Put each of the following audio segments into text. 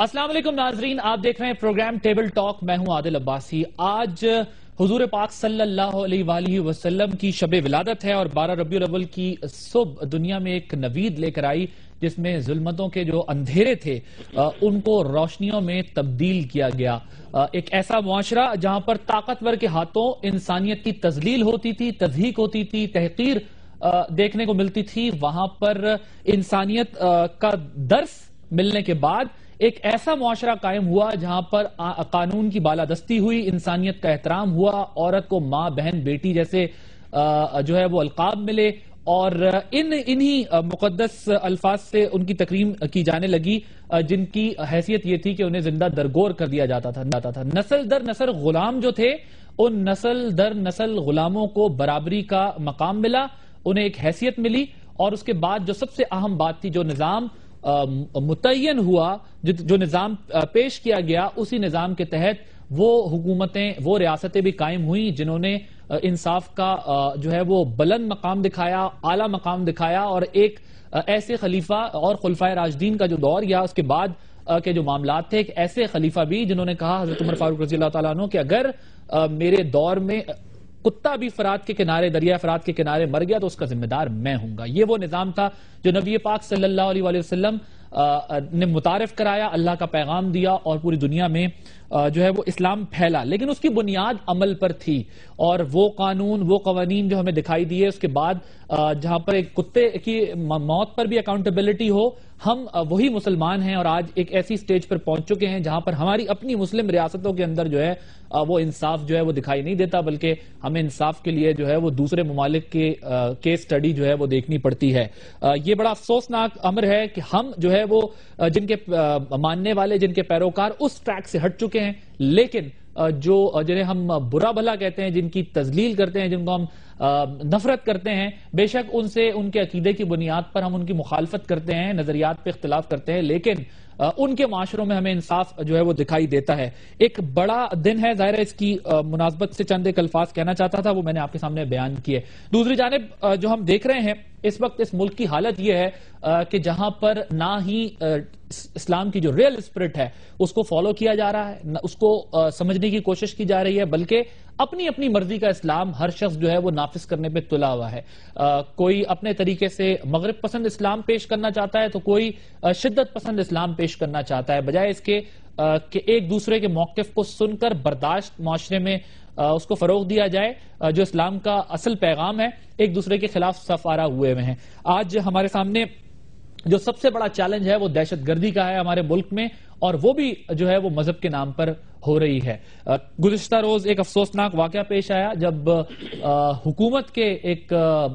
अस्सलाम वालेकुम नाजरीन, आप देख रहे हैं प्रोग्राम टेबल टॉक। मैं हूं आदिल अब्बासी। आज हुजूर पाक सल्लल्लाहु अलैहि वसल्लम की शब विलादत है और 12 रबीउल अव्वल की सुबह दुनिया में एक नवीद लेकर आई जिसमें जुल्मतों के जो अंधेरे थे उनको रोशनियों में तब्दील किया गया। एक ऐसा मुआशरा जहां पर ताकतवर के हाथों इंसानियत की तजलील होती थी, तज़हीक होती थी, तहकीर देखने को मिलती थी, वहां पर इंसानियत का दर्स मिलने के बाद एक ऐसा मुआशरा कायम हुआ जहां पर कानून की बालादस्ती हुई, इंसानियत का एहतराम हुआ, औरत को मां, बहन, बेटी जैसे जो है वो अलकाब मिले और इन्हीं मुकद्दस अल्फाज से उनकी तकरीम की जाने लगी जिनकी हैसियत ये थी कि उन्हें जिंदा दरगोर कर दिया जाता था। नस्ल दर नस्ल गुलाम जो थे उन नस्ल दर नस्ल गुलामों को बराबरी का मकाम मिला, उन्हें एक हैसियत मिली। और उसके बाद जो सबसे अहम बात थी, जो निजाम मुतय्यन हुआ, जो निजाम पेश किया गया, उसी निजाम के तहत वो हुकूमतें, वो रियासतें भी कायम हुई जिन्होंने इंसाफ का जो है वो बुलंद मकाम दिखाया, आला मकाम दिखाया। और एक ऐसे खलीफा और खुलफाए राशिदीन का जो दौर या उसके बाद के जो मामलात थे, एक ऐसे खलीफा भी जिन्होंने कहा, हजरत उमर फारूक रज़ी अल्लाह तआला अन्हु, कि अगर मेरे दौर में कुत्ता भी फरात के किनारे, दरिया फरात के किनारे मर गया तो उसका जिम्मेदार मैं हूंगा। ये वो निजाम था जो नबी पाक सल्लल्लाहु अलैहि वसल्लम ने मुतारिफ कराया, अल्लाह का पैगाम दिया और पूरी दुनिया में जो है वो इस्लाम फैला। लेकिन उसकी बुनियाद अमल पर थी और वो कानून, वो कवानीन जो हमें दिखाई दिए उसके बाद जहां पर एक कुत्ते की मौत पर भी अकाउंटेबिलिटी हो, हम वही मुसलमान हैं और आज एक ऐसी स्टेज पर पहुंच चुके हैं जहां पर हमारी अपनी मुस्लिम रियासतों के अंदर जो है वो इंसाफ जो है वो दिखाई नहीं देता, बल्कि हमें इंसाफ के लिए जो है वो दूसरे ममालिक के केस स्टडी जो है वो देखनी पड़ती है। ये बड़ा अफसोसनाक अमर है कि हम जो है वो जिनके मानने वाले, जिनके पैरोकार उस ट्रैक से हट चुके हैं, लेकिन जिन्हें हम बुरा भला कहते हैं, जिनकी तजलील करते हैं, जिनको हम नफरत करते हैं, बेशक उनसे, उनके अकीदे की बुनियाद पर हम उनकी मुखालफत करते हैं, नजरियात पे इख्तिलाफ करते हैं, लेकिन उनके माशरों में हमें इंसाफ जो है वो दिखाई देता है। एक बड़ा दिन है, जाहिर है इसकी मुनासबत से चंद एक अल्फाज कहना चाहता था, वो मैंने आपके सामने बयान किए। दूसरी जानिब जो हम देख रहे हैं इस वक्त इस मुल्क की हालत यह है कि जहां पर ना ही इस्लाम की जो रियल स्पिरिट है उसको फॉलो किया जा रहा है, उसको समझने की कोशिश की जा रही है, बल्कि अपनी अपनी मर्जी का इस्लाम हर शख्स जो है वो नाफिज करने पे तुला हुआ है। कोई अपने तरीके से मगरिब पसंद इस्लाम पेश करना चाहता है तो कोई शिद्दत पसंद इस्लाम पेश करना चाहता है, बजाय इसके कि एक दूसरे के मौकिफ को सुनकर बर्दाश्त माशरे में उसको फरोग दिया जाए। जो इस्लाम का असल पैगाम है, एक दूसरे के खिलाफ सफारा हुए हुए हैं। आज हमारे सामने जो सबसे बड़ा चैलेंज है वो दहशत गर्दी का है हमारे मुल्क में, और वो भी जो है वो मजहब के नाम पर हो रही है। गुज़िश्ता रोज एक अफसोसनाक वाकया पेश आया जब हुकूमत के एक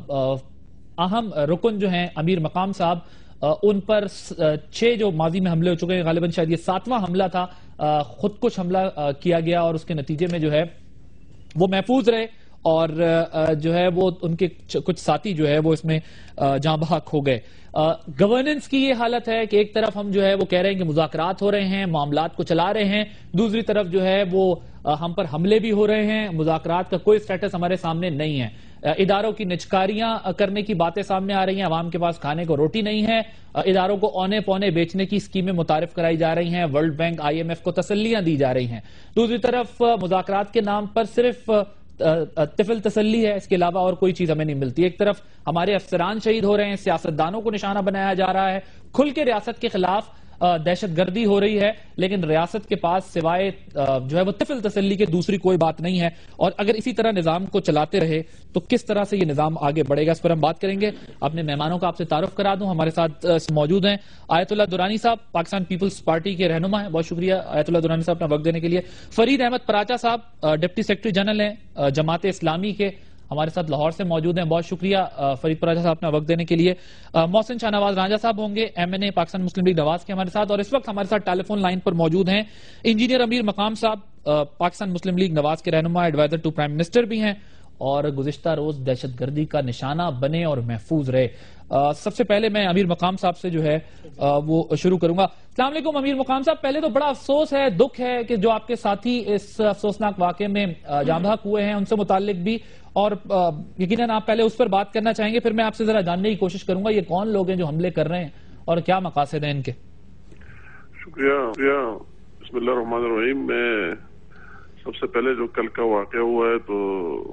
अहम रुकन जो हैं अमीर मकाम साहब, उन पर 6 जो माजी में हमले हो चुके हैं, गालिबन शायद ये 7वां हमला था, खुद कुछ हमला किया गया और उसके नतीजे में जो है वो महफूज रहे और जो है वो उनके कुछ साथी जो है वो इसमें जाँ बहक हो गए। गवर्नेंस की ये हालत है कि एक तरफ हम जो है वो कह रहे हैं कि मुज़ाकरात हो रहे हैं, मामलात को चला रहे हैं, दूसरी तरफ जो है वो हम पर हमले भी हो रहे हैं, मुज़ाकरात का कोई स्टेटस हमारे सामने नहीं है, इदारों की निचकारियां करने की बातें सामने आ रही हैं, अवाम के पास खाने को रोटी नहीं है, इदारों को औने पौने बेचने की स्कीमें मुतारिफ कराई जा रही हैं, वर्ल्ड बैंक, IMF को तसल्लियां दी जा रही हैं। दूसरी तरफ मुज़ाकरात के नाम पर सिर्फ तिफल तसल्ली है, इसके अलावा और कोई चीज हमें नहीं मिलती। एक तरफ हमारे अफसरान शहीद हो रहे हैं, सियासतदानों को निशाना बनाया जा रहा है, खुल के रियासत के खिलाफ दहशत गर्दी हो रही है, लेकिन रियासत के पास सिवाय जो है वो तिफल तसल्ली के दूसरी कोई बात नहीं है। और अगर इसी तरह निजाम को चलाते रहे तो किस तरह से ये निजाम आगे बढ़ेगा, इस पर हम बात करेंगे। अपने मेहमानों का आपसे तारुफ करा दूं, हमारे साथ मौजूद हैं आयतुल्लाह दुरानी साहब, पाकिस्तान पीपल्स पार्टी के रहनुमा हैं, बहुत शुक्रिया आयतुल्लाह दुरानी साहब अपना वक्त देने के लिए। फरीद अहमद पराचा साहब डिप्टी सेक्रेटरी जनरल हैं जमात इस्लामी के, हमारे साथ लाहौर से मौजूद हैं, बहुत शुक्रिया फरीद पराचा साहब अपना वक्त देने के लिए। मोहसिन शाहनवाज रांझा साहब होंगे MNA Pakistan Muslim League Nawaz के हमारे साथ, और इस वक्त हमारे साथ टेलीफोन लाइन पर मौजूद हैं इंजीनियर अमीर मकाम साहब, पाकिस्तान मुस्लिम लीग नवाज के रहनुमा, एडवाइजर टू प्राइम मिनिस्टर भी हैं और गुज़िश्ता रोज दहशत गर्दी का निशाना बने और महफूज रहे। सबसे पहले मैं अमीर मकाम साहब से जो है वो शुरू करूंगा। अस्सलाम वालेकुम अमीर मकाम साहब, पहले तो बड़ा अफसोस है, दुख है कि जो आपके साथी इस अफसोसनाक वाकये में जाँ बहक हुए हैं उनसे मुताल्लिक भी, और यकीनन आप पहले उस पर बात करना चाहेंगे, फिर मैं आपसे जरा जानने की कोशिश करूंगा ये कौन लोग हैं जो हमले कर रहे हैं और क्या मकासद हैं इनके। شکریہ. بسم اللہ الرحمن الرحیم. میں سب سے پہلے جو کل کا واقعہ ہوا ہے تو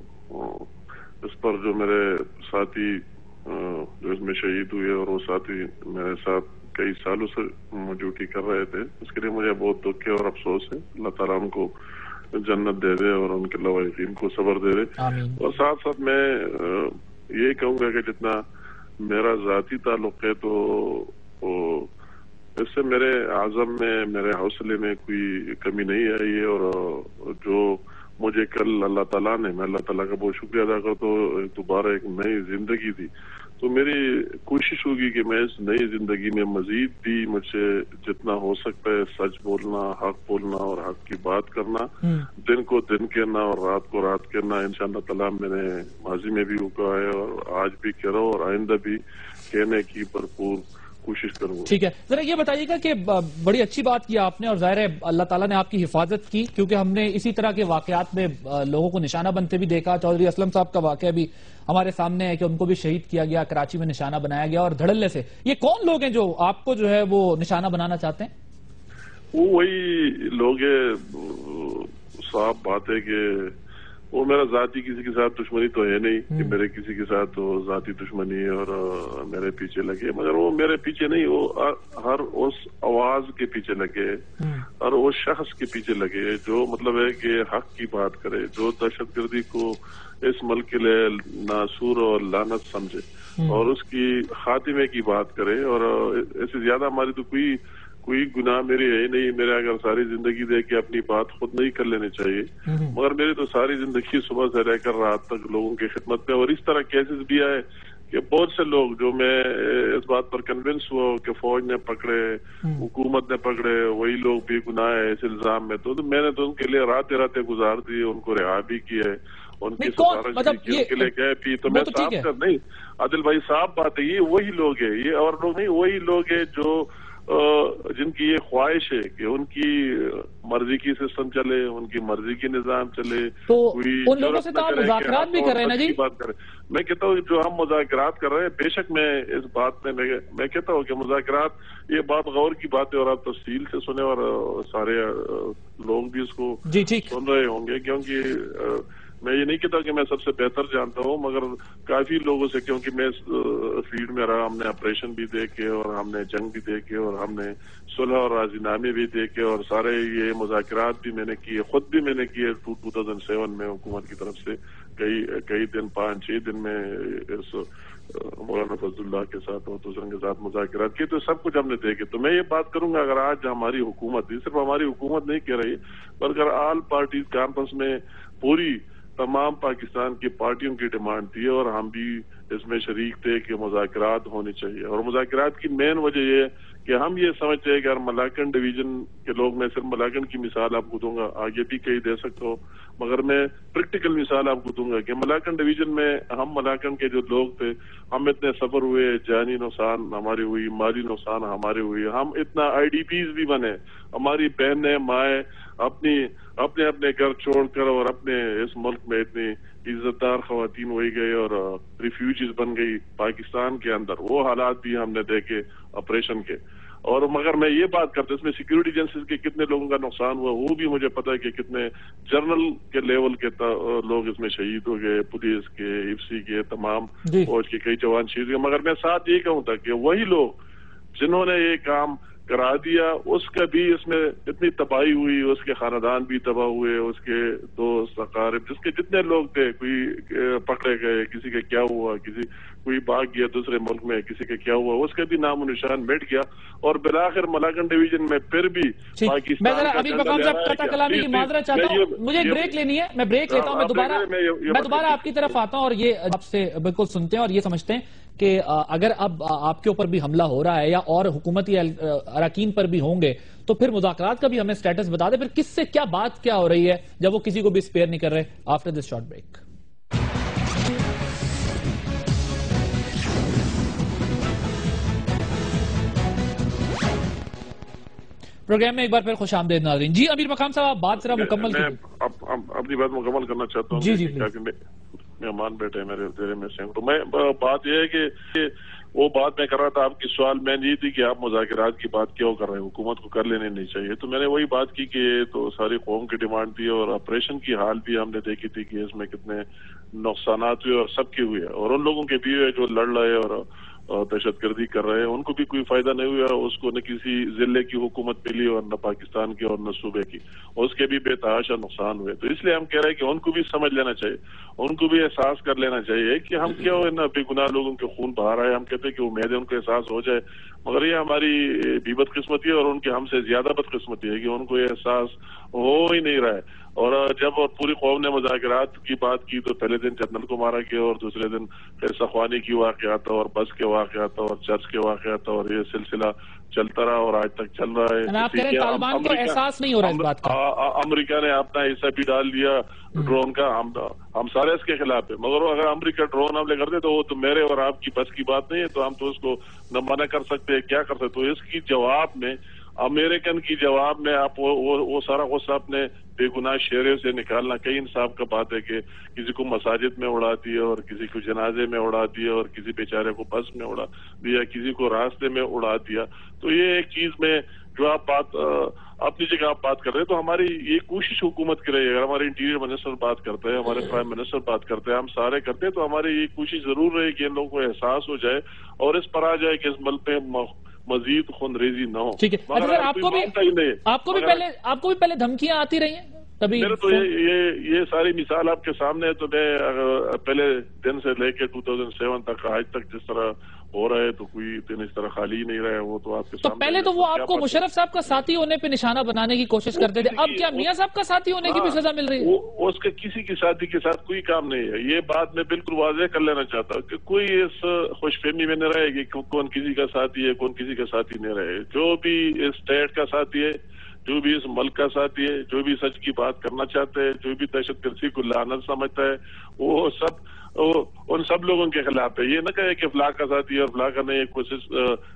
اس پر جو میرے ساتھی جو اس میں شہید ہوئے اور وہ ساتھی میرے ساتھ کئی سالوں سے ڈیوٹی کر رہے تھے، اس کے لیے مجھے بہت دکھ ہے اور افسوس ہے. اللہ تعالیٰ ان کو جنت دے دے اور ان کے لواحقین کو صبر دے دے. اور ساتھ ساتھ میں یہی کہوں گا کہ جتنا میرا ذاتی تعلق ہے تو اس سے میرے عزم میں، میرے حوصلے میں کوئی کمی نہیں آئی ہے. اور جو مجھے کل اللہ تعالیٰ نے، میں اللہ تعالیٰ کا بہت شکریہ ادا کرتا ہوں، دوبارہ ایک نئی زندگی دی. تو میری کوشش ہوگی کہ میں اس نئی زندگی میں مزید بھی مجھ سے جتنا ہو سکتا ہے سچ بولنا، حق بولنا اور حق کی بات کرنا، دن کو دن کہنا اور رات کو رات کہنا. انشاءاللہ تعالیٰ میں نے ماضی میں بھی کہا ہے اور آج بھی کہہ رہا ہوں اور آئندہ بھی کہنے کی بھرپور کوشش کروں گا. ٹھیک ہے، ذرا یہ بتائیے گا کہ بڑی اچھی بات کی آپ نے، اور ظاہر ہے اللہ تعالیٰ نے آپ کی حفاظت کی، کیونکہ ہم نے اسی طرح کے واقعات میں لوگوں کو نشانہ بنتے بھی دیکھا. چودھری اسلم صاحب کا واقعہ بھی ہمارے سامنے ہے کہ ان کو بھی شہید کیا گیا، کراچی میں نشانہ بنایا گیا اور دھڑلے سے. یہ کون لوگ ہیں جو آپ کو جو ہے وہ نشانہ بنانا چاہتے ہیں؟ وہی لوگ صاحب بات ہے کہ وہ میرا ذاتی کسی کے ساتھ دشمنی تو ہے نہیں کہ میرے کسی کے ساتھ ذاتی دشمنی اور میرے پیچھے لگے، مگر وہ میرے پیچھے نہیں، وہ ہر اس آواز کے پیچھے لگے، ہر اس شخص کے پیچھے لگے جو مطلب ہے کہ حق کی بات کرے، جو دہشت گردی کو اس ملک کے لیے ناسور اور لعنت سمجھے اور اس کی خاتمے کی بات کرے. اور اس سے زیادہ ہماری تو کوئی گناہ میری ہے ہی نہیں. میرے اگر ساری زندگی دے کے اپنی بات خود نہیں کر لینی چاہیے، مگر میری تو ساری زندگی صبح سے لے کر رات تک لوگوں کی خدمت میں. اور اس طرح کیسز بھی آئے کہ بہت سے لوگ جو میں اس بات پر کنونس ہوا کہ فوج نے پکڑے، حکومت نے پکڑے، وہی لوگ بھی گناہ ہے اس الزام میں. تو میں نے تو ان کے لیے راتیں گزار دی، ان کو رہا بھی کیا ہے، ان کی سفارش بھی کی، ان کے لیے گئے بھی. تو میں صاف کر نہیں عادل بھائی صاحب بات ہے، یہ وہی لوگ ہیں، یہ اور لوگ نہیں، وہی لوگ ہیں جو جن کی یہ خواہش ہے کہ ان کی مرضی کی سسٹم چلے، ان کی مرضی کی نظام چلے. تو ان لوگوں سے تو آپ مذاکرات بھی کر رہے ہیں نا جی؟ بات کریں، میں کہتا ہوں جو ہم مذاکرات کر رہے ہیں، بے شک میں اس بات میں کہتا ہوں کہ مذاکرات یہ بات غور کی بات ہے اور آپ تفصیل سے سنیں اور سارے لوگ بھی اس کو سن رہے ہوں گے. کیونکہ میں یہ نہیں کہتا کہ میں سب سے بہتر جانتا ہوں، مگر کافی لوگوں سے، کیونکہ میں اس فیلڈ میں رہا، ہم نے آپریشن بھی دیکھے اور ہم نے جنگ بھی دیکھے اور ہم نے صلح اور راضی نامے بھی دیکھے اور سارے یہ مذاکرات بھی میں نے کیے، خود بھی میں نے کیے 2007 میں حکومت کی طرف سے کئی دن، 5-6 دن میں اس مولانا فضل اللہ کے ساتھ اور دوسروں کے ساتھ مذاکرات کیے. تو سب کچھ ہم نے دیکھے. تو میں یہ بات کروں گا، اگر آج ہماری حکومت، صرف ہماری حکومت نہیں کہہ رہی بلکہ آل پارٹیز کانفرنس میں پوری تمام پاکستان کی پارٹیوں کی ڈیمانڈ تھی اور ہم بھی اس میں شریک تھے کہ مذاکرات ہونی چاہیے. اور مذاکرات کی مین وجہ یہ کہ ہم یہ سمجھتے ہیں کہ اگر ملاکنڈ ڈویژن کے لوگ، میں صرف ملاکنڈ کی مثال آپ کو دوں گا، آگے بھی کئی دے سکتا ہوں، مگر میں پریکٹیکل مثال آپ کو دوں گا کہ ملاکنڈ ڈویژن میں ہم ملاکنڈ کے جو لوگ تھے، ہم اتنے صبر ہوئے، جانی نقصان ہماری ہوئی، مالی نقصان ہمارے ہوئی، ہم اتنا IDPs بھی بنے، ہماری بہنیں مائیں اپنے گھر چھوڑ کر اور اپنے اس ملک میں اتنی عزت دار خواتین ہوئی گئی اور ریفیوجیز بن گئی پاکستان کے اندر. وہ حالات بھی ہم نے دیکھے آپریشن کے. اور مگر میں یہ بات کرتا ہوں اس میں سیکیورٹی ایجنسیز کے کتنے لوگوں کا نقصان ہوا وہ بھی مجھے پتا ہے کہ کتنے جنرل کے لیول کے لوگ اس میں شہید ہو گئے، پولیس کے، IFC کے، تمام فوج کے کئی جوان شہید ہوئے. مگر میں ساتھ یہ کہوں تھا کہ وہی لوگ جنہوں نے یہ کام کرا دیا، اس کا بھی اس میں اتنی تباہی ہوئی، اس کے خاندان بھی تباہ ہوئے، اس کے دوست اقارب، جس کے جتنے لوگ تھے، کوئی پکڑے گئے، کسی کا کیا ہوا، کوئی بھاگ گیا دوسرے ملک میں، کسی کا کیا ہوا، اس کا بھی نام و نشان مٹ گیا. اور بالآخر ملاکنڈ ڈویژن میں پھر بھی پاکستان مجھے بریک لینی ہے، میں بریک لیتا ہوں، میں دوبارہ آپ کی طرف آتا ہوں اور یہ آپ سے بالکل سنتے ہیں اور یہ سمجھتے ہیں کہ اگر اب آپ کے اوپر بھی حملہ ہو رہا ہے یا اور حکومتی اراکین پر بھی ہوں گے تو پھر مذاکرات کا بھی ہمیں سٹیٹس بتا دیں، پھر کس سے کیا بات کیا ہو رہی ہے جب وہ کسی کو بھی اسپیئر نہیں کر رہے. After this short break. Program میں ایک بار پھر خوش آمدید ناظرین. جی امیر مقام صاحب، آپ بات ذرا مکمل کیجئے. اپنی بات مکمل کرنا چاہتا ہوں. جی مہمان بیٹھے میرے زیر میں سے. تو میں بات یہ ہے کہ وہ بات میں کر رہا تھا، آپ کی سوال میں یہ تھی کہ آپ مذاکرات کی بات کیوں کر رہے ہیں، حکومت کو کر لینے نہیں چاہیے. تو میں نے وہی بات کی کہ تو ساری قوم کی ڈیمانڈ تھی، اور آپریشن کی حال بھی ہم نے دیکھی تھی کہ اس میں کتنے نقصانات ہوئے اور سب کے ہوئے، اور ان لوگوں کے بھی ہوئے جو لڑ رہے اور دہشت گردی کر رہے ہیں، ان کو بھی کوئی فائدہ نہیں ہوا. اس کو نہ کسی ضلع کی حکومت ملی اور نہ پاکستان کی اور نہ صوبے کی، اس کے بھی بے تحاشا نقصان ہوئے. تو اس لیے ہم کہہ رہے ہیں کہ ان کو بھی سمجھ لینا چاہیے، ان کو بھی احساس کر لینا چاہیے کہ ہم کیوں ان بے گناہ لوگوں کے خون بہا رہے ہیں. ہم کہتے ہیں کہ امید ہے ان کو احساس ہو جائے، مگر یہ ہماری بھی بدقسمتی ہے اور ان کے ہم سے زیادہ بدقسمتی ہے کہ ان کو یہ احساس ہو ہی نہیں رہا ہے. اور جب پوری قوم نے مذاکرات کی بات کی تو پہلے دن جنرل کو مارا گیا، اور دوسرے دن سخوانی کی واقعات تھا، اور بس کے واقعات، اور چرچ کے واقعات، اور یہ سلسلہ چلتا رہا اور آج تک چل رہا ہے. آپ کہہ رہے ہیں طالبان کو احساس نہیں ہو رہا اس بات کا. امریکہ نے اپنا حصہ بھی ڈال دیا ڈرون کا، ہم سارے اس کے خلاف ہیں، مگر اگر امریکہ ڈرون حملے کرتے تو وہ تو میرے اور آپ کی بس کی بات نہیں ہے، تو ہم تو اس کو نہ منع کر سکتے، کیا کر سکتے. تو اس کی جواب میں، امریکن کی جواب میں آپ وہ سارا غصہ اپنے بے گناہ شہریوں سے نکالنا کئی انصاف کا بات ہے کہ کسی کو مساجد میں اڑا دیا، اور کسی کو جنازے میں اڑا دیا، اور کسی بیچارے کو بس میں اڑا دیا، کسی کو راستے میں اڑا دیا. تو یہ ایک چیز میں جو آپ بات اپنی جگہ آپ بات کر رہے ہیں، تو ہماری یہ کوشش حکومت کی رہی ہے. اگر ہمارے انٹیریئر منسٹر بات کرتے ہیں، ہمارے پرائم منسٹر بات کرتے ہیں، ہم سارے کرتے ہیں، تو ہماری یہ کوشش ضرور رہے کہ ان لوگوں کو احساس ہو جائے اور اس پر آ جائے کہ اس ملک میں مزید خونریزی نہ ہو. ٹھیک ہے. اچھا سر، آپ کو بھی پہلے دھمکیاں آتی رہی ہیں کبھی؟ میرے تو یہ ساری مثال آپ کے سامنے ہے. تو میں پہلے دن سے لے کے 2007 تک آج تک جس طرح ہو رہا ہے، تو کوئی دن اس طرح خالی نہیں رہا ہے. وہ تو آپ کے سامنے. تو پہلے تو وہ آپ کو مشرف صاحب کا ساتھی ہونے پہ نشانہ بنانے کی کوشش کرتے تھے، اب کیا میاں صاحب کا ساتھی ہونے کی بھی سزا مل رہی ہے؟ اس کے کسی کی ساتھی کے ساتھ کوئی کام نہیں ہے. یہ بات میں بالکل واضح کر لینا چاہتا ہوں کہ کوئی اس خوش فہمی میں نہ رہے گی کون کسی کا ساتھی ہے، کون کسی کا ساتھی نہیں رہے. جو بھی اس اسٹیٹ کا ساتھی ہے، جو بھی اس ملک کا ساتھی ہے، جو بھی سچ کی بات کرنا چاہتے ہیں، جو بھی دہشت گردی کو لعنت سمجھتا ہے، وہ سب ان سب لوگوں کے خلاف ہے. یہ نہ کہے کہ فلاں کا ساتھی ہے اور فلاں کا نہیں، کوشش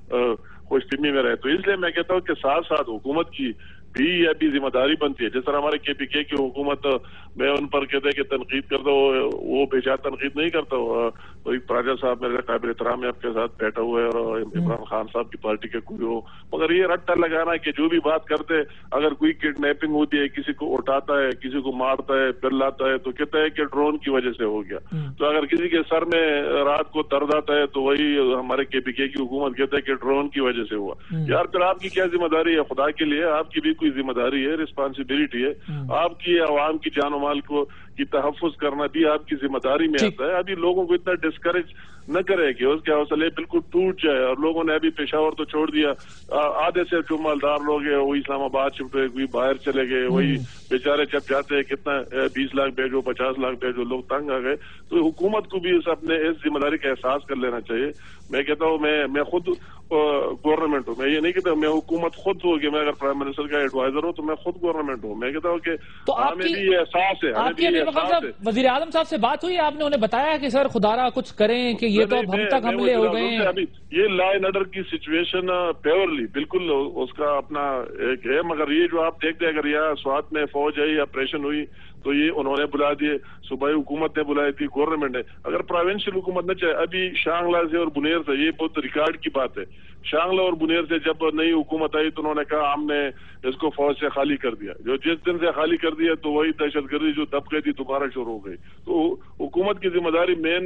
خوش فہمی میں رہے. تو اس لیے میں کہتا ہوں کہ ساتھ ساتھ حکومت کی بھی یہ بھی ذمہ داری بنتی ہے. جس طرح ہمارے کے پی کے کی حکومت میں ان پر کہتے ہیں کہ تنقید کر دو، وہ بے جا تنقید نہیں کرتا. راجہ صاحب میرے قابل احترام ہے، آپ کے ساتھ بیٹھا ہوا ہے، اور عمران خان صاحب کی پارٹی کے کوئی ہو، مگر یہ رٹا لگانا کہ جو بھی بات کرتے، اگر کوئی کڈنیپنگ ہوتی ہے، کسی کو اٹھاتا ہے، کسی کو مارتا ہے، پھر لاتا ہے، تو کہتا ہے کہ ڈرون کی وجہ سے ہو گیا. تو اگر کسی کے سر میں رات کو درد آتا ہے تو وہی ہمارے کے پی کے کی حکومت کہتا ہے کہ ڈرون کی وجہ سے ہوا. یار پھر آپ کی کیا ذمہ داری ہے؟ خدا کے لیے آپ کی بھی کوئی ذمہ داری ہے، رسپانسبلٹی ہے. آپ کی عوام کی جان و مال کی تحفظ کرنا بھی آپ کی ذمہ داری میں آتا ہے. ابھی لوگوں کو اتنا ڈسکریج نہ کرے کہ اس کے حوصلے بالکل ٹوٹ جائے. اور لوگوں نے ابھی پشاور تو چھوڑ دیا، آدھے سے جو مالدار لوگ ہیں وہی اسلام آباد شفٹ ہوئے، کوئی باہر چلے گئے. وہی بیچارے جب جاتے ہیں کتنا 20 لاکھ بھیجو، 50 لاکھ بھیجو، لوگ تنگ آ گئے. تو حکومت کو بھی اپنے اس ذمہ داری کا احساس کر لینا چاہیے. میں کہتا ہوں میں خود گورنمنٹ ہوں، میں یہ نہیں کہتا میں حکومت خود ہوں کہ میں اگر پرائم منسٹر کا ایڈوائزر ہوں تو میں خود گورنمنٹ ہوں. میں کہتا ہوں کہ ہمیں بھی یہ احساس ہے. وزیر اعظم صاحب سے بات ہوئی، آپ نے انہیں بتایا کہ سر خدارا کچھ کریں کہ یہ تو اب ہم تک حملے ہو گئے ہیں؟ ابھی یہ لا اینڈ آرڈر کی سچویشن پیورلی بالکل اس کا اپنا ایک ہے، مگر یہ جو آپ دیکھتے ہیں اگر یہ سوات میں فوج ہے، آپریشن ہوئی تو یہ انہوں نے بلا دیے، صوبائی حکومت نے بلائی تھی، گورنمنٹ نے. اگر پروونشل حکومت نہ چاہے، ابھی شانگلہ سے اور بنیر سے، یہ بہت ریکارڈ کی بات ہے، شانگلہ اور بنیر سے جب نئی حکومت آئی تو انہوں نے کہا ہم نے اس کو فوج سے خالی کر دیا. جو جس دن سے خالی کر دیا تو وہی دہشت گردی جو دب گئی تھی دوبارہ شروع ہو گئی. تو حکومت کی ذمہ داری مین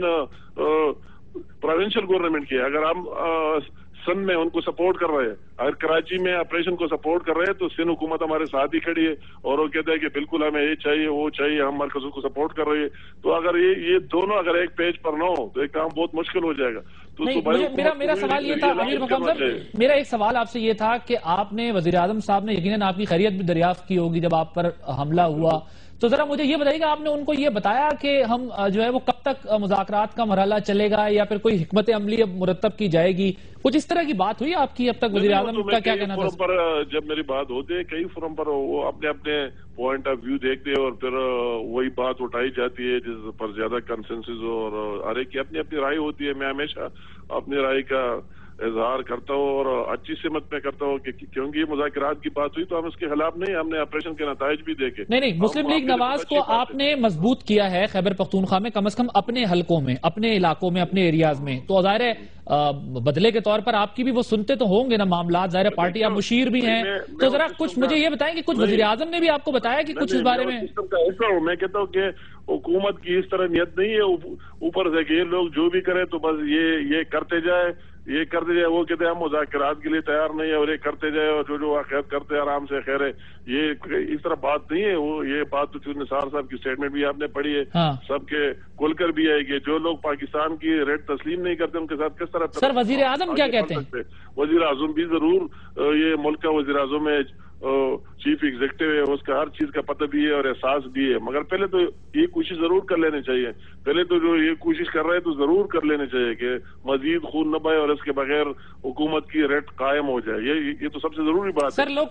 پروونشل گورنمنٹ کی ہے. اگر ہم سندھ میں ان کو سپورٹ کر رہے ہیں، اگر کراچی میں آپریشن کو سپورٹ کر رہے ہیں، تو سندھ حکومت ہمارے ساتھ ہی کھڑی ہے اور وہ کہتے ہیں کہ بالکل ہمیں یہ چاہیے وہ چاہیے، ہم مرکز کو سپورٹ کر رہے ہیں. تو اگر یہ دونوں اگر ایک پیج پر نہ ہو تو ایک کام بہت مشکل ہو جائے گا. تو میرا سوال یہ تھا امیر مقام صاحب، میرا ایک سوال آپ سے یہ تھا کہ آپ نے وزیر اعظم صاحب نے یقیناً آپ کی خیریت بھی دریافت کی ہوگی جب آپ پر حملہ ہوا، تو ذرا مجھے یہ بتائیے کہ آپ نے ان کو یہ بتایا کہ ہم جو ہے وہ کب تک مذاکرات کا مرحلہ چلے گا یا پھر کوئی حکمت عملی مرتب کی جائے گی؟ کچھ اس طرح کی بات ہوئی آپ کی اب تک؟ وزیر اعظم کا کیا کہنا تھا؟ پر جب میری بات ہوتی ہے کئی فورم پر وہ اپنے اپنے پوائنٹ آف ویو دیکھتے ہیں اور پھر وہی بات اٹھائی جاتی ہے جس پر زیادہ کنسنسس ہو، اور ہر ایک کی اپنی اپنی رائے ہوتی ہے. میں ہمیشہ اپنی رائے کا اظہار کرتا ہوں اور اچھی سمت میں کرتا ہوں کہ کیونکہ یہ مذاکرات کی بات ہوئی تو ہم اس کے خلاف نہیں، ہم نے آپریشن کے نتائج بھی دیکھے. نہیں، مسلم لیگ نواز کو آپ نے مضبوط کیا ہے خیبر پختونخوا میں، کم از کم اپنے حلقوں میں، اپنے علاقوں میں، اپنے ایریاز میں، تو ظاہر ہے بدلے کے طور پر آپ کی بھی وہ سنتے تو ہوں گے نا معاملات، ظاہر پارٹی آپ مشیر بھی ہیں، تو ذرا کچھ مجھے یہ بتائیں کہ کچھ وزیر اعظم نے بھی آپ کو بتایا کہ کچھ اس بارے میں؟ میں کہتا ہوں کہ حکومت کی اس طرح نیت نہیں ہے اوپر سے کہ یہ لوگ جو بھی کریں تو بس یہ کرتے جائے، وہ کہتے ہیں ہم مذاکرات کے لیے تیار نہیں ہے اور یہ کرتے جائے اور جو واقعات کرتے آرام سے خیر ہے. یہ اس طرح بات نہیں ہے. وہ یہ بات تو نثار صاحب کی اسٹیٹمنٹ بھی آپ نے پڑھی ہے، سب کے کھل کر بھی ہے کہ جو لوگ پاکستان کی ریٹ تسلیم نہیں کرتے ان کے ساتھ کس طرح. سر وزیر اعظم کیا کہتے ہیں؟ وزیر اعظم بھی ضرور، یہ ملک کا وزیر اعظم ہے، چیف ایگزیکٹو ہے، اس کا ہر چیز کا پتہ بھی ہے اور احساس بھی ہے، مگر پہلے تو یہ کوشش ضرور کر لینی چاہیے. پہلے تو جو یہ کوشش کر رہے ہیں تو ضرور کر لینے چاہیے کہ مزید خون نہ بہے اور اس کے بغیر حکومت کی ریٹ قائم ہو جائے. یہ تو سب سے ضروری بات ہے. سر لوگ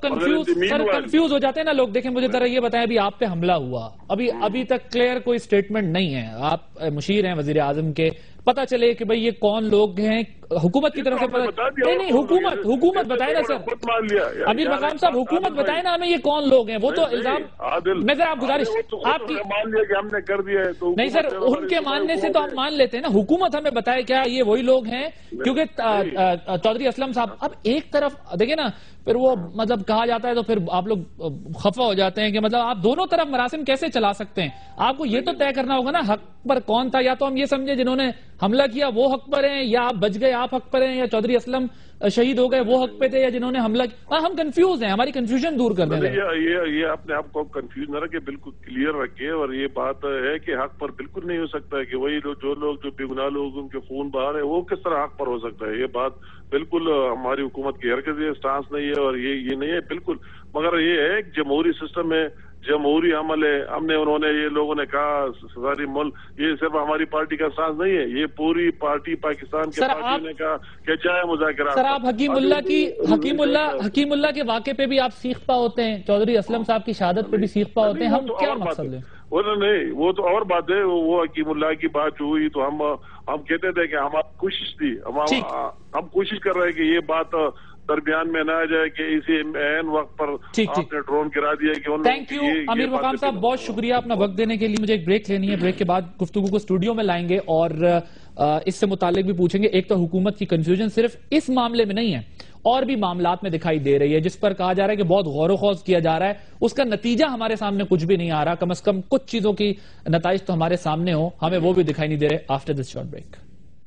کنفیوز ہو جاتے ہیں نا لوگ. دیکھیں مجھے ذرا یہ بتائیں، ابھی آپ پہ حملہ ہوا، ابھی تک کلیئر کوئی سٹیٹمنٹ نہیں ہے. آپ مشیر ہیں وزیر اعظم کے، پتا چلے کہ بھئی یہ کون لوگ ہیں حکومت کی طرف سے؟ نہیں، حکومت بتائے نا سر. امیر مقام صاحب حکومت بتائے نا ہمیں یہ کون لوگ ہیں. وہ تو الزام میں ذرا آپ گزارش آپ کی مان لیا کہ ہم نے کر دیا ہے. نہیں سر، ان کے ماننے سے تو ہم مان لیتے ہیں نا. حکومت ہمیں بتائے کیا یہ وہی لوگ ہیں؟ کیونکہ چودھری اسلم صاحب اب ایک طرف دیکھیں نا، پھر وہ مطلب کہا جاتا ہے تو پھر آپ لوگ خفا ہو جاتے ہیں کہ مطلب آپ دونوں طرف مراسم کیسے چلا سکتے ہیں. آپ کو یہ تو طے کرنا ہوگا نا حق پر کون تھا. یا تو ہم یہ سمجھے جنہوں نے حملہ کیا وہ حق پر ہیں، یا آپ بچ گئے آپ حق پر ہیں، یا چودھری اسلم شہید ہو گئے وہ حق پہ تھے، یا جنہوں نے حملہ کیا. ہم کنفیوز ہیں، ہماری کنفیوژن دور کر دیں. یہ اپنے آپ کو کنفیوز نہ رکھے، بالکل کلیئر رکھے. اور یہ بات ہے کہ حق پر بالکل نہیں ہو سکتا ہے کہ وہی جو لوگ جو بے گناہ لوگ ان کے خون بہا رہے ہیں وہ کس طرح حق پر ہو سکتا ہے. یہ بات بالکل ہماری حکومت کی حرکت یہ سٹانس نہیں ہے اور یہ نہیں ہے بالکل. مگر یہ ہے ایک جمہوری سسٹم ہے، جمہوری عمل ہے. انہوں نے یہ لوگوں نے کہا ساری ملک، یہ صرف ہماری پارٹی کا سانس نہیں ہے، یہ پوری پارٹی پاکستان کے پارٹی نے کہا کہ چاہے مذاکرات. سر آپ حکیم اللہ کے واقعے پہ بھی آپ سیخ پا ہوتے ہیں، چودھری اسلم صاحب کی شہادت پہ بھی سیخ پا ہوتے ہیں. ہم کیا مقصد ہے؟ نہیں، وہ تو اور بات ہے. وہ حکیم اللہ کی بات ہوئی تو ہم کہتے تھے کہ ہماری کوشش تھی، ہم کوشش کر رہے ہیں کہ یہ بات درمیان میں نہ آ جائے کہ اسی عین وقت پر آپ نے ڈرون گرا دیا کہ تھینک یو امیر مقام صاحب، بہت شکریہ اپنا وقت دینے کے لیے. مجھے ایک بریک لینی ہے، بریک کے بعد گفتگو کو اسٹوڈیو میں لائیں گے اور اس سے متعلق بھی پوچھیں گے. ایک تو حکومت کی کنفیوژن صرف اس معاملے میں نہیں ہے، اور بھی معاملات میں دکھائی دے رہی ہے جس پر کہا جا رہا ہے کہ بہت غور و خوض کیا جا رہا ہے. اس کا نتیجہ ہمارے سامنے کچھ بھی نہیں آ رہا. کم از کم کچھ چیزوں کی نتائج تو ہمارے سامنے ہو، ہمیں وہ بھی دکھائی نہیں دے رہے. After this short break.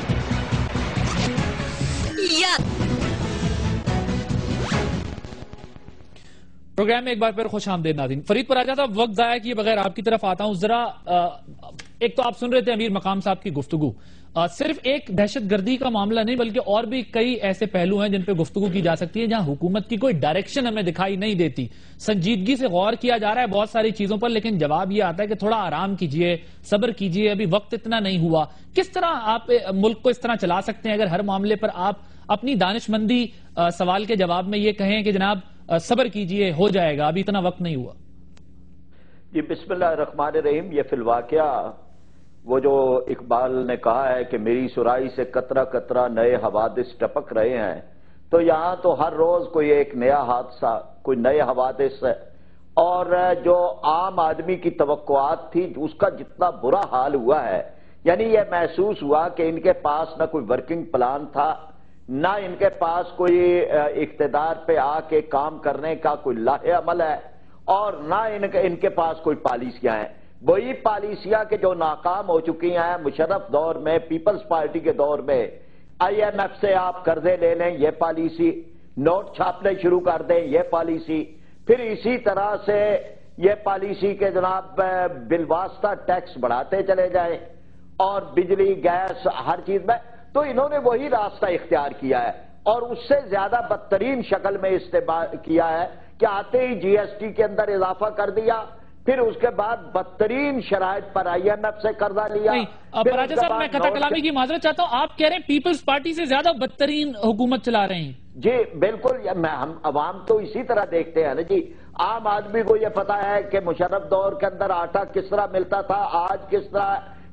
Program میں ایک بار پھر خوش آمدید ناظرین. فرید پراجا صاحب، وقت ضائع کیے بغیر آپ کی طرف آتا ہوں. ذرا ایک تو آپ سن رہے تھے امیر مقام صاحب کی گفتگو، صرف ایک دہشت گردی کا معاملہ نہیں بلکہ اور بھی کئی ایسے پہلو ہیں جن پہ گفتگو کی جا سکتی ہے جہاں حکومت کی کوئی ڈائریکشن ہمیں دکھائی نہیں دیتی. سنجیدگی سے غور کیا جا رہا ہے بہت ساری چیزوں پر، لیکن جواب یہ آتا ہے کہ تھوڑا آرام کیجئے، صبر کیجئے، ابھی وقت اتنا نہیں ہوا. کس طرح آپ ملک کو اس طرح چلا سکتے ہیں اگر ہر معاملے پر آپ اپنی دانش مندی سوال کے جواب میں یہ کہیں کہ جناب صبر کیجئے ہو جائے گا، ابھی اتنا وقت نہیں ہوا؟ جی بسم اللہ الرحمن الرحیم. یہ فی الواقعہ وہ جو اقبال نے کہا ہے کہ میری سرائی سے قطرہ قطرہ نئے حوادث ٹپک رہے ہیں، تو یہاں تو ہر روز کوئی ایک نیا حادثہ، کوئی نئے حوادث ہے. اور جو عام آدمی کی توقعات تھی اس کا جتنا برا حال ہوا ہے، یعنی یہ محسوس ہوا کہ ان کے پاس نہ کوئی ورکنگ پلان تھا، نہ ان کے پاس کوئی اقتدار پہ آ کے کام کرنے کا کوئی لاہ عمل ہے، اور نہ ان کے پاس کوئی پالیسیاں ہیں. وہی پالیسیاں کہ جو ناکام ہو چکی ہیں مشرف دور میں، پیپلز پارٹی کے دور میں. آئی ایم ایف سے آپ قرضے لے لیں، یہ پالیسی، نوٹ چھاپنے شروع کر دیں، یہ پالیسی، پھر اسی طرح سے یہ پالیسی کے جناب بالواسطہ ٹیکس بڑھاتے چلے جائیں اور بجلی گیس ہر چیز میں. تو انہوں نے وہی راستہ اختیار کیا ہے اور اس سے زیادہ بدترین شکل میں استعمال کیا ہے کہ آتے ہی جی ایس ٹی کے اندر اضافہ کر دیا، پھر اس کے بعد بدترین شرائط پر آئی ایم ایف سے قرضہ لیا. پراجا صاحب میں قطع کلامی کی معذرت چاہتا ہوں، آپ کہہ رہے ہیں پیپلز پارٹی سے زیادہ بدترین حکومت چلا رہے ہیں. جی بالکل، ہم عوام تو اسی طرح دیکھتے ہیں نا جی. عام آدمی کو یہ پتا ہے کہ مشرف دور کے اندر آٹا کس طرح ملتا تھا، آج کس طرح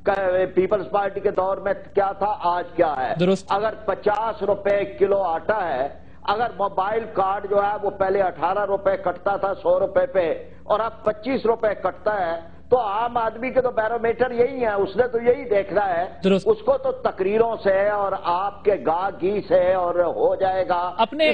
پیپلز پارٹی کے دور میں کیا تھا، آج کیا ہے۔ اگر 50 روپے کلو آٹا ہے، اگر موبائل کارڈ جو ہے وہ پہلے 18 روپے کٹتا تھا 100 روپے پہ، اور اب 25 روپے کٹتا ہے، تو عام آدمی کے تو بیرومیٹر یہی ہے، اس نے تو یہی دیکھنا ہے، اس کو تو تقریروں سے اور آپ کے گاہی سے اور ہو جائے گا۔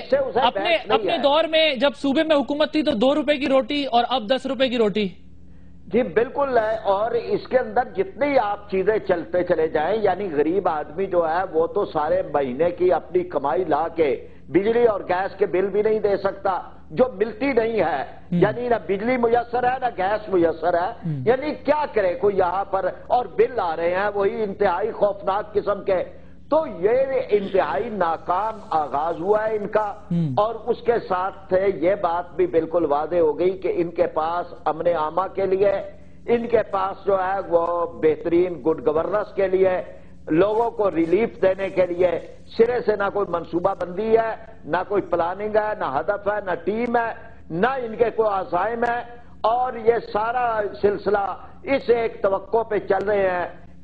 اپنے دور میں جب صوبے میں حکومت تھی تو 2 روپے کی روٹی اور اب 10 روپے کی روٹی۔ جی بالکل ہے، اور اس کے اندر جتنی آپ چیزیں چلتے چلے جائیں، یعنی غریب آدمی جو ہے وہ تو سارے مہینے کی اپنی کمائی لا کے بجلی اور گیس کے بل بھی نہیں دے سکتا، جو ملتی نہیں ہے، یعنی نہ بجلی میسر ہے نہ گیس میسر ہے، یعنی کیا کرے کوئی یہاں پر، اور بل آ رہے ہیں وہی انتہائی خوفناک قسم کے۔ تو یہ انتہائی ناکام آغاز ہوا ہے ان کا، اور اس کے ساتھ یہ بات بھی بالکل واضح ہو گئی کہ ان کے پاس امن عامہ کے لیے، ان کے پاس جو ہے وہ بہترین گڈ گورننس کے لیے، لوگوں کو ریلیف دینے کے لیے سرے سے نہ کوئی منصوبہ بندی ہے، نہ کوئی پلاننگ ہے، نہ ہدف ہے، نہ ٹیم ہے، نہ ان کے کوئی عزائم ہے، اور یہ سارا سلسلہ اس ایک توقع پہ چل رہے ہیں۔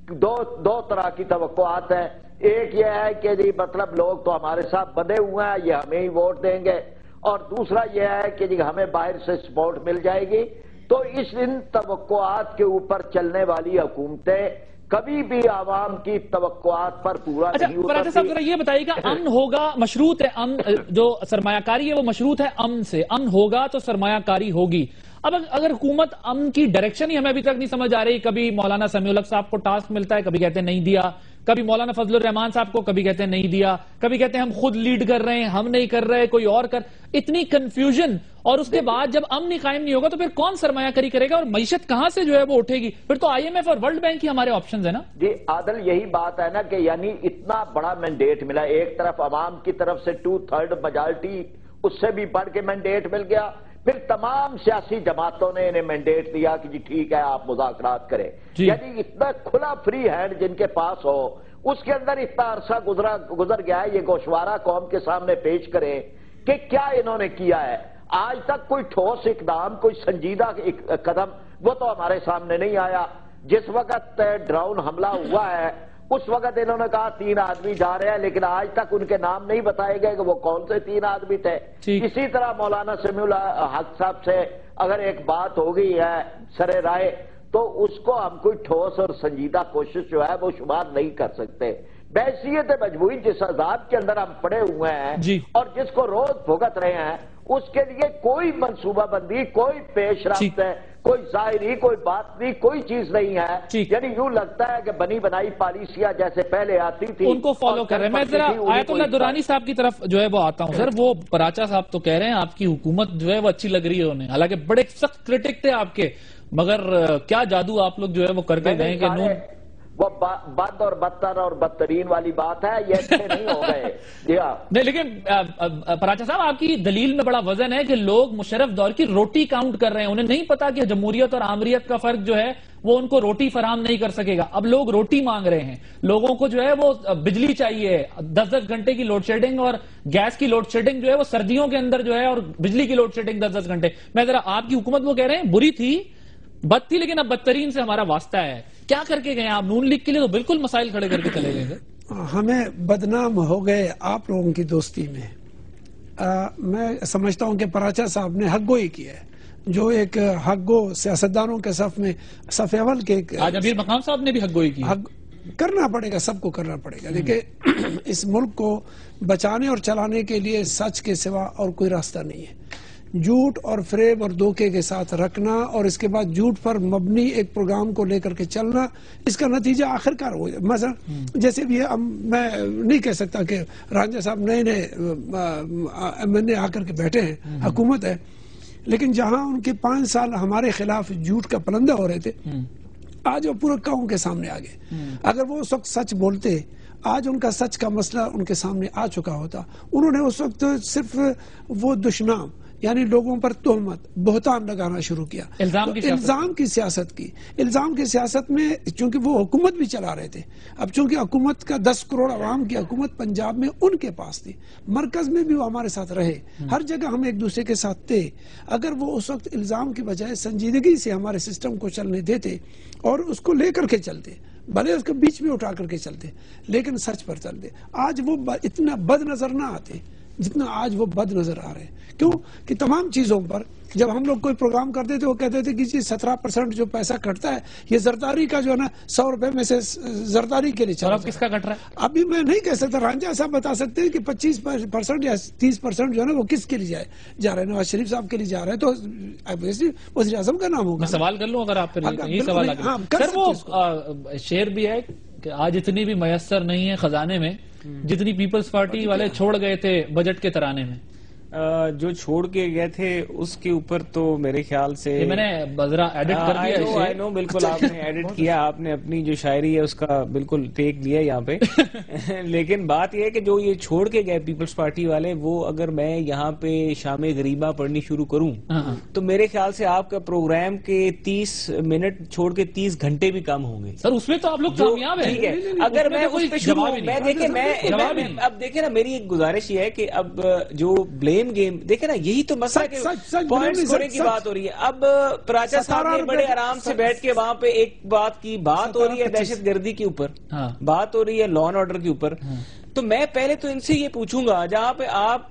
دو طرح کی توقعات ہیں، ایک یہ ہے کہ جی مطلب لوگ تو ہمارے ساتھ بندھے ہوئے ہیں، یہ ہمیں ہی ووٹ دیں گے، اور دوسرا یہ ہے کہ جی ہمیں باہر سے سپورٹ مل جائے گی۔ تو ان توقعات کے اوپر چلنے والی حکومتیں کبھی بھی عوام کی توقعات پر پورا نہیں اترتی۔ پراچا صاحب ذرا یہ بتائیے گا، امن ہوگا مشروط ہے، جو سرمایہ کاری ہے وہ مشروط ہے امن سے، امن ہوگا تو سرمایہ کاری ہوگی۔ اب اگر حکومت امن کی ڈائریکشن ہی ہمیں ابھی تک نہیں سمجھ آ رہی، کبھی مولانا سمیع الحق صاحب کو ٹاسک ملتا ہے، کبھی کہتے ہیں نہیں دیا، کبھی مولانا فضل الرحمان صاحب کو کبھی کہتے ہیں نہیں دیا، کبھی کہتے ہیں ہم خود لیڈ کر رہے ہیں، ہم نہیں کر رہے، کوئی اور اتنی کنفیوژن، اور اس کے بعد جب امن ہی قائم نہیں ہوگا تو پھر کون سرمایہ کاری کرے گا، اور معیشت کہاں سے جو ہے وہ اٹھے گی؟ پھر تو آئی ایم ایف اور ورلڈ بینک ہی ہمارے آپشنز ہیں نا۔ جی عادل یہی بات ہے نا کہ یعنی اتنا بڑا مینڈیٹ ملا، ایک طرف عوام کی طرف سے 2/3 میجارٹی، اس سے بھی بڑھ کے مینڈیٹ مل گیا، پھر تمام سیاسی جماعتوں نے انہیں مینڈیٹ دیا کہ جی ٹھیک ہے آپ مذاکرات کریں، یعنی اتنا کھلا فری ہینڈ جن کے پاس ہو، اس کے اندر اتنا عرصہ گزر گیا ہے، یہ گوشوارہ قوم کے سامنے پیش کریں کہ کیا انہوں نے کیا ہے۔ آج تک کوئی ٹھوس اقدام، کوئی سنجیدہ قدم وہ تو ہمارے سامنے نہیں آیا۔ جس وقت ڈراؤن حملہ ہوا ہے اس وقت انہوں نے کہا 3 آدمی جا رہے ہیں، لیکن آج تک ان کے نام نہیں بتائے گئے کہ وہ کون سے 3 آدمی تھے۔ اسی طرح مولانا سمیع الحق صاحب سے اگر ایک بات ہو گئی ہے سر رائے، تو اس کو ہم کوئی ٹھوس اور سنجیدہ کوشش جو ہے وہ شمار نہیں کر سکتے۔ بحیثیت مجموعی جس عذاب کے اندر ہم پڑے ہوئے ہیں اور جس کو روز بھگت رہے ہیں، اس کے لیے کوئی منصوبہ بندی، کوئی پیش رفت ہے، کوئی ظاہری، کوئی باطنی، کوئی چیز نہیں ہے۔ یعنی یوں لگتا ہے کہ بنی بنائی پالیسیاں جیسے پہلے آتی تھی ان کو فالو کر رہے ہیں۔ میں ذرا آیت اللہ درانی صاحب کی طرف جو ہے وہ آتا ہوں۔ سر وہ پراچا صاحب تو کہہ رہے ہیں آپ کی حکومت جو ہے وہ اچھی لگ رہی ہے انہیں، حالانکہ بڑے سخت کرٹک تھے آپ کے، مگر کیا جادو آپ لوگ جو ہے وہ کر کے گئے کہ نون وہ بد اور بدتر اور بدترین والی بات ہے، یہ اچھے نہیں ہو گئے۔ نہیں، لیکن پراچا صاحب آپ کی دلیل میں بڑا وزن ہے کہ لوگ مشرف دور کی روٹی کاؤنٹ کر رہے ہیں، انہیں نہیں پتا کہ جمہوریت اور آمریت کا فرق جو ہے وہ ان کو روٹی فراہم نہیں کر سکے گا۔ اب لوگ روٹی مانگ رہے ہیں، لوگوں کو جو ہے وہ بجلی چاہیے، 10-10 گھنٹے کی لوڈ شیڈنگ اور گیس کی لوڈ شیڈنگ جو ہے وہ سردیوں کے اندر جو ہے، اور بجلی کی لوڈ شیڈنگ 10-10 گھنٹے۔ میں ذرا آپ کی حکومت وہ کہہ رہے ہیں بری تھی، بد تھی، لیکن اب بدترین سے ہمارا واسطہ ہے۔ کیا کر کے گئے آپ؟ نون لیگ کے لیے تو بالکل مسائل کھڑے کر کے چلے گئے۔ ہمیں بدنام ہو گئے آپ لوگوں کی دوستی میں۔ میں سمجھتا ہوں کہ پراچا صاحب نے حق گوئی کی ہے، جو ایک حق گو سیاستدانوں کے صف میں صف اول کے آج امیر مقام صاحب نے بھی حق گوئی کی، کرنا پڑے گا، سب کو کرنا پڑے گا۔ دیکھیں اس ملک کو بچانے اور چلانے کے لیے سچ کے سوا اور کوئی راستہ نہیں ہے۔ جھوٹ اور فریب اور دھوکے کے ساتھ رکھنا اور اس کے بعد جھوٹ پر مبنی ایک پروگرام کو لے کر کے چلنا، اس کا نتیجہ آخر کار ہو جائے۔ مثلا جیسے بھی میں نہیں کہہ سکتا کہ رانجھا صاحب نئے ایم این اے آ کر کے بیٹھے ہیں، حکومت ہے، لیکن جہاں ان کے 5 سال ہمارے خلاف جھوٹ کا پلندہ ہو رہے تھے، آج وہ پورے قوم کے سامنے آ گئے۔ اگر وہ اس وقت سچ بولتے، آج ان کا سچ کا مسئلہ ان کے سامنے آ چکا ہوتا۔ انہوں نے اس وقت صرف وہ دشنام یعنی لوگوں پر تہمت، بہتان لگانا شروع کیا، الزام کی سیاست کی۔ الزام کی سیاست میں چونکہ وہ حکومت بھی چلا رہے تھے، اب چونکہ حکومت کا 10 کروڑ عوام کی حکومت پنجاب میں ان کے پاس تھی، مرکز میں بھی وہ ہمارے ساتھ رہے، ہر جگہ ہم ایک دوسرے کے ساتھ تھے۔ اگر وہ اس وقت الزام کی بجائے سنجیدگی سے ہمارے سسٹم کو چلنے دیتے اور اس کو لے کر کے چلتے، بھلے اس کے بیچ میں اٹھا کر کے چلتے لیکن سچ پر چلتے. آج وہ اتنا بد نظر نہ آتے جتنا آج وہ بد نظر آ رہے ہیں. کیوں کہ تمام چیزوں پر جب ہم لوگ کوئی پروگرام کرتے تھے وہ کہتے تھے کہ جی 17% جو پیسہ کٹتا ہے یہ زرداری کا جو ہے نا 100 روپے میں سے زرداری کے لیے چلا. اب کس کا کٹ رہا ہے ابھی میں نہیں کہہ سکتا. رانجھا صاحب بتا سکتے ہیں کہ 25% یا 30% جو ہے نا وہ کس کے لیے جا رہے ہیں. نواز شریف صاحب کے لیے جا رہے ہیں تو وزیر اعظم کا نام ہوگا. میں سوال کر لوں اگر آپ یہ سوال سر وہ شعر بھی ہے کہ آج اتنی بھی میسر نہیں ہے خزانے میں جتنی پیپلز پارٹی والے چھوڑ گئے تھے بجٹ کے ترانے میں. جو چھوڑ کے گئے تھے اس کے اوپر تو میرے خیال سے میں نے ذرا ایڈٹ کر دیا. آئی نو بالکل آپ نے ایڈٹ کیا, آپ نے اپنی جو شاعری ہے اس کا بالکل ٹیک لیا یہاں پہ. لیکن بات یہ ہے کہ جو یہ چھوڑ کے گئے پیپلز پارٹی والے وہ اگر میں یہاں پہ شام غریبہ پڑھنی شروع کروں تو میرے خیال سے آپ کا پروگرام کے 30 منٹ چھوڑ کے 30 گھنٹے بھی کم ہوں گے. سر اس میں تو آپ لوگ کامیاب ہیں. ٹھیک ہے, اگر میں اس پہ شروع میں دیکھیں میں اب دیکھیں نا میری ایک گزارش یہ ہے کہ اب جو بلیم گیم دیکھیں نا یہی تو مسئلہ کہ پوائنٹ سکورنگ کی بات ہو رہی ہے. اب پراچا صاحب نے بڑے آرام سے بیٹھ کے وہاں پہ ایک بات کی, بات ہو رہی ہے دہشت گردی کے اوپر, بات ہو رہی ہے لا اینڈ آرڈر کے اوپر. تو میں پہلے تو ان سے یہ پوچھوں گا جہاں پہ آپ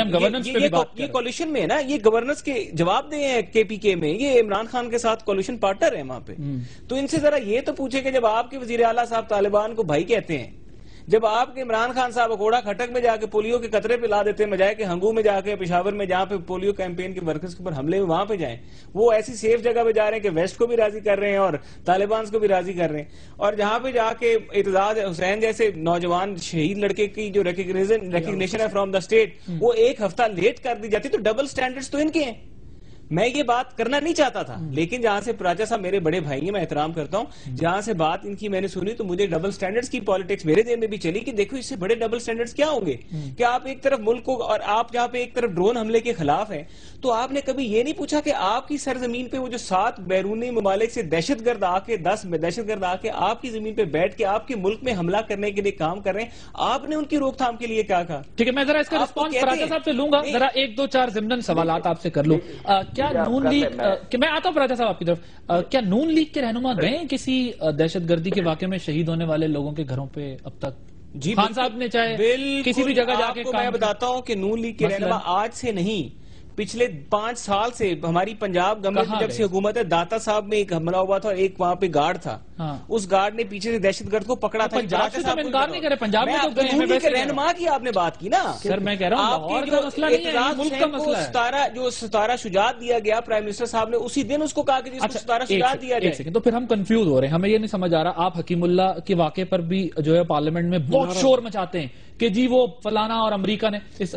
یہ کولیشن میں ہے نا یہ گورننس کے جواب دے ہیں کے پی کے میں, یہ عمران خان کے ساتھ کولیشن پارٹنر ہے وہاں پہ. تو ان سے ذرا یہ تو پوچھیں کہ جب آپ کے وزیر اعلیٰ صاحب طالبان کو بھائی کہتے ہیں, جب آپ کے عمران خان صاحب اکوڑا کھٹک میں جا کے پولیو کے قطرے پہ لا دیتے ہیں بجائے کہ ہنگو میں جا کے پشاور میں جہاں پہ پولیو کیمپین کے ورکرز کے اوپر حملے وہاں پہ جائیں, وہ ایسی سیف جگہ پہ جا رہے ہیں کہ ویسٹ کو بھی راضی کر رہے ہیں اور طالبان کو بھی راضی کر رہے ہیں, اور جہاں پہ جا کے اعتزاز حسین جیسے نوجوان شہید لڑکے کی جو ریکگنیشن ہے فرام دا اسٹیٹ وہ 1 ہفتہ لیٹ کر دی جاتی. تو ڈبل سٹینڈرڈز تو ان کے ہیں. میں یہ بات کرنا نہیں چاہتا تھا لیکن جہاں سے پراچا صاحب میرے بڑے بھائی ہیں, میں احترام کرتا ہوں, جہاں سے بات ان کی میں نے سنی تو مجھے ڈبل سٹینڈرڈز کی پالیٹکس میرے ذہن میں بھی چلی کہ دیکھو اس سے بڑے ڈبل سٹینڈرڈز کیا ہوں گے کہ آپ ایک طرف ملک کو اور آپ جہاں پہ ایک طرف ڈرون حملے کے خلاف ہیں تو آپ نے کبھی یہ نہیں پوچھا کہ آپ کی سرزمین پہ وہ جو 7 بیرونی ممالک سے دہشت گرد آ کے 10 دہشت گرد آ کے آپ کی زمین پہ بیٹھ کے آپ کے ملک میں حملہ کرنے کے لیے کام کر رہے ہیں, آپ نے ان کی روک تھام کے لیے کیا کہا؟ ٹھیک ہے, میں ذرا اس کا رسپانس پراچا صاحب سے لوں گا, ذرا 1-2-4 ضمن سوالات آپ سے کر لوں. کیا نون لیگ کہ میں آتا ہوں پراچا صاحب آپ کی طرف, کیا نون لیگ کے رہنما گئے کسی دہشت گردی کے واقعے میں شہید ہونے والے لوگوں کے گھروں پہ اب تک؟ جی خان صاحب نے چاہے کسی بھی جگہ جا کے میں بتاتا ہوں کہ نون لیگ کے رہنما آج سے نہیں پچھلے 5 سال سے ہماری پنجاب گورنمنٹ جب سے حکومت ہے, داتا صاحب میں ایک حملہ ہوا تھا اور ایک وہاں پہ گارڈ تھا, اس گارڈ نے پیچھے سے دہشت گرد کو پکڑا تھا. پنجاب سے تو انکار نہیں کرے, پنجاب میں تو نون لیگ کے رہنما کی آپ نے بات کی نا. سر میں کہہ رہا ہوں لاہور کا مسئلہ نہیں ہے, ملک کا مسئلہ ہے. جو ستارہ شجاعت دیا گیا پرائم منسٹر صاحب نے اسی دن اس کو کہا کہ ستارہ شجاعت دیا جائے. تو پھر ہم کنفیوز ہو رہے ہیں, ہمیں یہ نہیں سمجھ آ رہا. آپ حکیم اللہ کے واقعے پر بھی جو ہے پارلیمنٹ میں بہت شور مچاتے ہیں کہ جی وہ فلانا اور امریکہ نے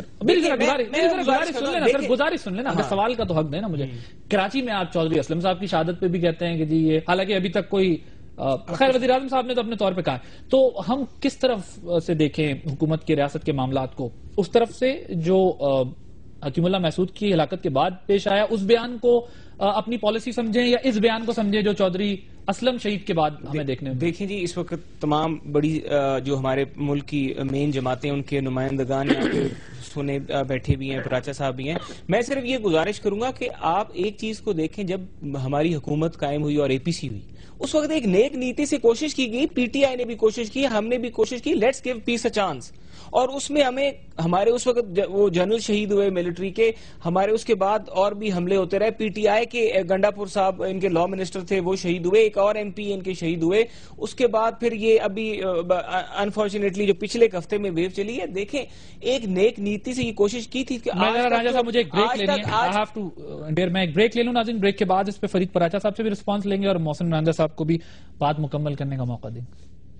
گزارش سن لینا, سوال کا تو حق دے نا مجھے. کراچی میں آپ چودھری اسلم صاحب کی شہادت پہ بھی کہتے ہیں کہ جی یہ, حالانکہ ابھی تک کوئی خیر وزیر اعظم صاحب نے تو اپنے طور پہ کہا. تو ہم کس طرف سے دیکھیں حکومت کی ریاست کے معاملات کو, اس طرف سے جو حکیم اللہ محسود کی ہلاکت کے بعد پیش آیا اس بیان کو اپنی پالیسی سمجھیں یا اس بیان کو سمجھیں جو چودھری اسلم شہید کے بعد ہمیں دیکھنے میں؟ دیکھیں جی اس وقت تمام بڑی جو ہمارے ملک کی مین جماعتیں ان کے نمائندگان سنے بیٹھے بھی ہیں, پراچا صاحب بھی ہیں. میں صرف یہ گزارش کروں گا کہ آپ ایک چیز کو دیکھیں, جب ہماری حکومت قائم ہوئی اور اے پی سی ہوئی اس وقت ایک نیک نیتی سے کوشش کی گئی, پی ٹی آئی نے بھی کوشش کی, ہم نے بھی کوشش کی, let's give peace a chance. اور اس میں ہمیں ہمارے اس وقت وہ جنرل شہید ہوئے ملٹری کے, ہمارے اس کے بعد اور بھی حملے ہوتے رہے. پی ٹی آئی کے گنڈا پور صاحب ان کے لا منسٹر تھے وہ شہید ہوئے, ایک اور ایم پی ان کے شہید ہوئے. اس کے بعد پھر یہ ابھی انفارچونیٹلی جو پچھلے ایک ہفتے میں ویو چلی ہے, دیکھیں ایک نیک نیتی سے یہ کوشش کی تھی کہ راجہ صاحب مجھے ایک بریک لینی ہے, میں ایک بریک لے لوں ناظرین. بریک کے بعد اس پہ فرید پراچا صاحب سے بھی رسپانس لیں گے اور محسن ناندہ صاحب کو بھی بات مکمل کرنے کا موقع دیں گے.